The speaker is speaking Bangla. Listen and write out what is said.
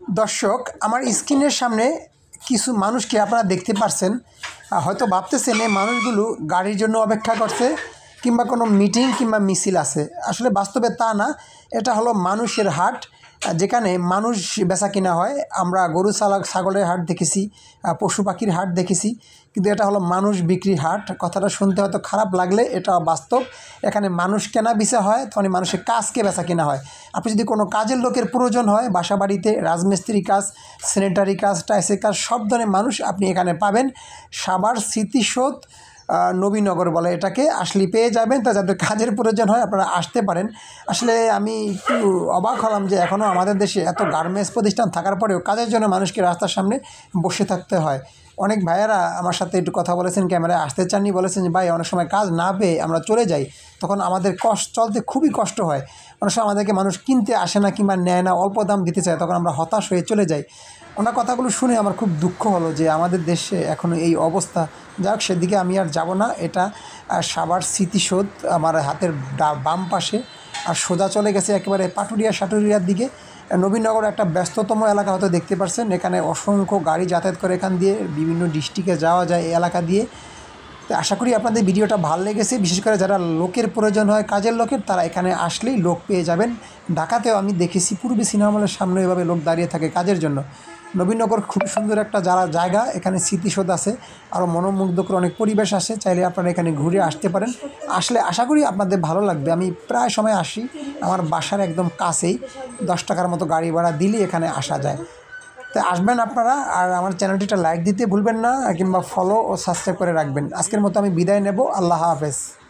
দর্শক, আমার স্ক্রিনের সামনে কিছু মানুষকে আপনারা দেখতে পাচ্ছেন। হয়তো ভাবতেছেন এই মানুষগুলো গাড়ির জন্য অপেক্ষা করছে কিংবা কোনো মিটিং কিংবা মিছিল আছে। আসলে বাস্তবে তা না, এটা হলো মানুষের হাট, যেখানে মানুষ বেচা কিনা হয়। আমরা গরু ছাগলের হাট দেখেছি, পশু পাখির হাট দেখেছি, কিন্তু এটা হলো মানুষ বিক্রির হাট। কথাটা শুনতে হয়তো খারাপ লাগলে এটা বাস্তব। এখানে মানুষ কেনা বেচা হয়, তখন মানুষের কাজকে বেচা কেনা হয়। আপনি যদি কোনো কাজের লোকের প্রয়োজন হয়, বাসা বাড়িতে রাজমিস্ত্রি কাজ, স্যানিটারি কাজ, টাইসের কাজ, সব ধরনের মানুষ আপনি এখানে পাবেন। সাভার স্মৃতিসৌধ নবীনগর বলে এটাকে, আসলে পেয়ে যাবেন। তা যাদের কাজের প্রয়োজন হয় আপনারা আসতে পারেন। আসলে আমি একটু অবাক হলাম যে এখনও আমাদের দেশে এত গার্মেন্টস প্রতিষ্ঠান থাকার পরেও কাজের জন্য মানুষকে রাস্তার সামনে বসে থাকতে হয়। অনেক ভাইয়েরা আমার সাথে একটু কথা বলেছেন, ক্যামেরায় আসতে চাননি, বলেছেন যে ভাই অনেক সময় কাজ না পেয়ে আমরা চলে যাই, তখন আমাদের চলতে খুবই কষ্ট হয়। অনেক সময় আমাদেরকে মানুষ কিনতে আসে না কিংবা নেয় না, অল্প দাম দিতে চায়, তখন আমরা হতাশ হয়ে চলে যাই। ওনার কথাগুলো শুনে আমার খুব দুঃখ হলো যে আমাদের দেশে এখনও এই অবস্থা। যাক, সেদিকে আমি আর যাব না। এটা সাভার স্মৃতিসৌধ আমার হাতের বাম পাশে, আর সোজা চলে গেছে একেবারে সাটুরিয়ার দিকে। নবীনগর একটা ব্যস্ততম এলাকা হয়তো দেখতে পাচ্ছেন, এখানে অসংখ্য গাড়ি যাতায়াত করে, এখান দিয়ে বিভিন্ন ডিস্ট্রিক্টে যাওয়া যায় এই এলাকা দিয়ে। তো আশা করি আপনাদের ভিডিওটা ভালো লেগেছে। বিশেষ করে যারা লোকের প্রয়োজন হয়, কাজের লোকের, তারা এখানে আসলেই লোক পেয়ে যাবেন। ঢাকাতেও আমি দেখেছি পূর্বী সিনেমা হলের সামনে এভাবে লোক দাঁড়িয়ে থাকে কাজের জন্য। নবীনগর খুব সুন্দর একটা জায়গা, এখানে স্মৃতিসৌধ আছে, আরও মনোমুগ্ধকর অনেক পরিবেশ আছে। চাইলে আপনারা এখানে ঘুরে আসতে পারেন। আসলে আশা করি আপনাদের ভালো লাগবে। আমি প্রায় সময় আসি, আমার বাসার একদম কাছেই, 10 টাকার মতো গাড়ি ভাড়া দিলেই এখানে আসা যায়। তো আসবেন আপনারা, আর আমার চ্যানেলটিটা লাইক দিতে ভুলবেন না, কিংবা ফলো ও সাবস্ক্রাইব করে রাখবেন। আজকের মতো আমি বিদায় নেব। আল্লাহ হাফেজ।